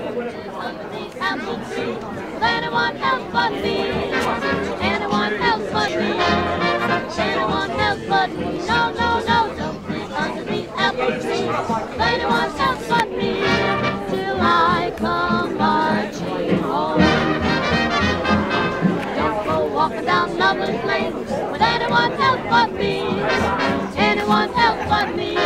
Under the apple tree with anyone else but me. Anyone else but me. Anyone else but me. No, no, no, don't be under the apple tree with anyone else but me. Till I come marching home. Don't go walking down Lover's Lane with anyone else but me. Anyone else but me.